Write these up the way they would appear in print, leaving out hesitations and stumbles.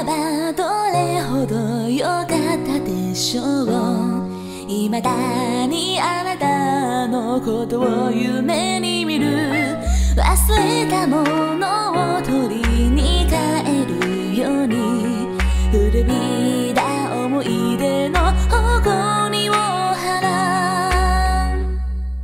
らばどれほど良かったでしょう。未だにあなたのことを夢に見る。忘れたものを取りに帰るように、古びた思い出の誇りを払う。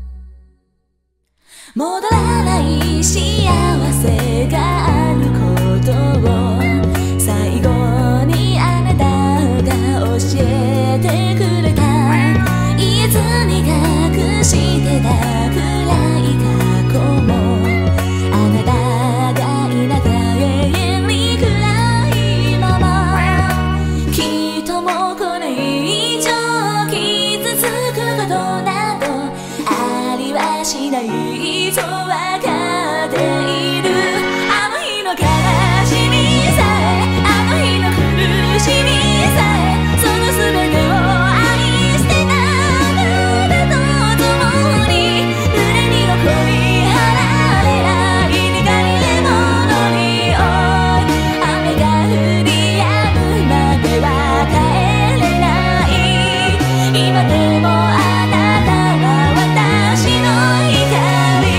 戻らない幸せがあることを最後にあなたが教えてくれた。言えずに隠してた暗い過去も、あなたがいなきゃ永遠に暗いまま。きっともうこれ以上傷つくことなどありはしないとわかっている。あの日の悲しみさえ、あの日の苦しみさえ、その全てを愛してたあなたと共に、胸に残り離れない光で戻り、雨が降り止むまでは帰れない。今でもあなたは私の光。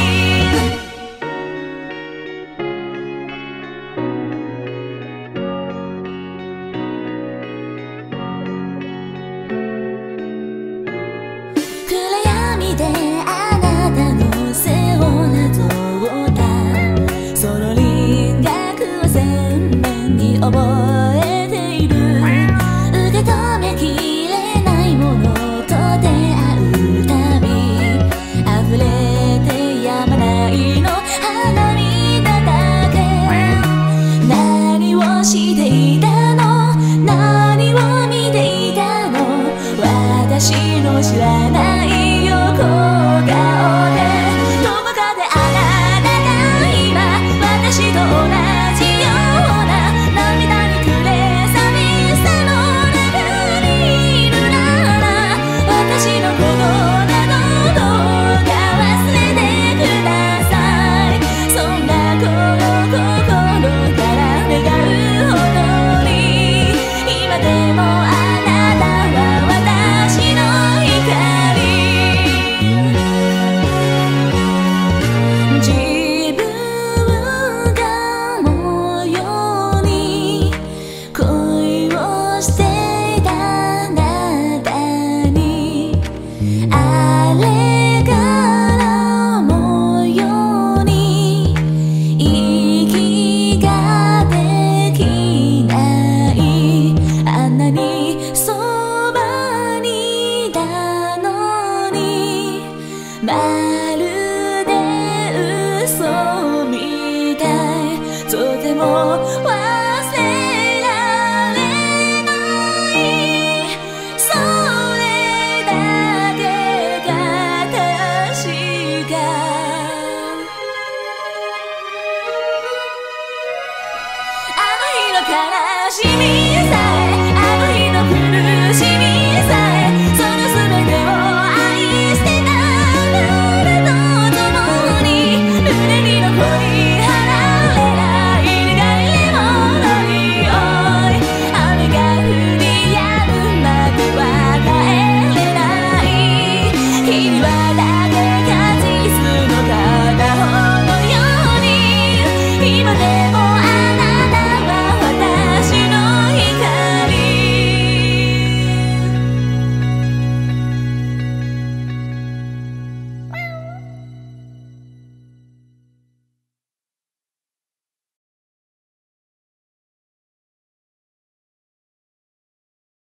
暗闇であなたの背をなぞったその輪郭を鮮明に覚えている。受け止めきれないものと出会うたび、溢れてやまないの花涙だけ。何をしていたの、何を見ていたの、私の知らない横顔で。どこかであなたが今私と同じような涙に暮れ寂しさの中にいるなら、私のことなどどうか忘れてください。そんな心から願うほどに、今でもあなたは私の光。自分が模様に恋をしていたあなたに、あれから模様に息ができない。あんなにそばにいたのに、まるで嘘みたい。とても忘れられない。それだけが確か。あの日の悲しみさえ、あの日の苦しみさえ、その全てを愛してたあなたと共に、胸に残り離れない光で戻り、雨が降り止むまでは帰れない。君はだけが実の片方のように、今でも